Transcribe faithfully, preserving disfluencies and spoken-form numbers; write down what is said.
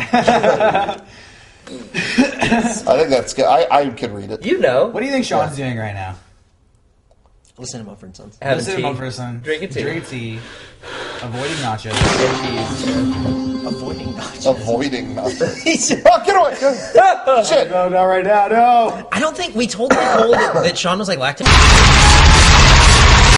I think that's good. I, I could read it. You know. What do you think Sean's doing right now? Listen to Mumford and Sons. Having Listen tea. to Mumford and Sons. Drinking tea. Drinking tea. Avoiding nachos. Avoiding nachos. Avoiding nachos. Oh, get away! Shit! No, not right now, no! I don't think we told Nicole that, that Shawn was like lactose.